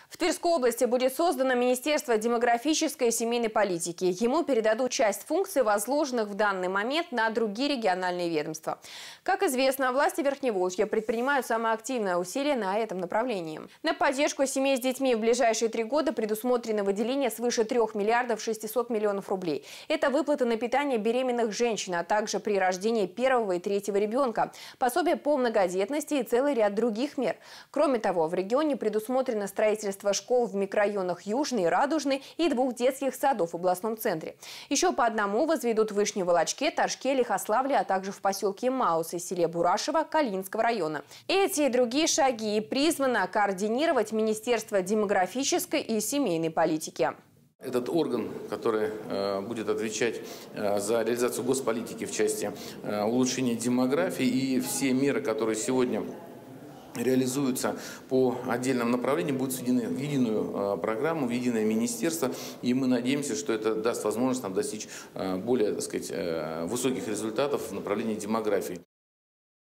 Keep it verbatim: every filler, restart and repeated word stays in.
В Тверской области будет создано Министерство демографической и семейной политики. Ему передадут часть функций, возложенных в данный момент на другие региональные ведомства. Как известно, власти Верхневолжья предпринимают самое активное усилие на этом направлении. На поддержку семей с детьми в ближайшие три года предусмотрено выделение свыше трёх миллиардов шестисот миллионов рублей. Это выплаты на питание беременных женщин, а также при рождении первого и третьего ребенка, пособие по многодетности и целый ряд других мер. Кроме того, в регионе предусмотрено строительство школ в микрорайонах Южный и Радужный и двух детских садов в областном центре. Еще по одному возведут в Вышней Волочке, Торжке, Лихославле, а также в поселке Маус и селе Бурашево Калининского района. Эти и другие шаги призваны координировать Министерство демографической и семейной политики. Этот орган, который э, будет отвечать э, за реализацию госполитики в части э, улучшения демографии, и все меры, которые сегодня реализуются по отдельным направлениям, будут сведены в единую э, программу, в единое министерство. И мы надеемся, что это даст возможность нам достичь э, более, так сказать, э, высоких результатов в направлении демографии.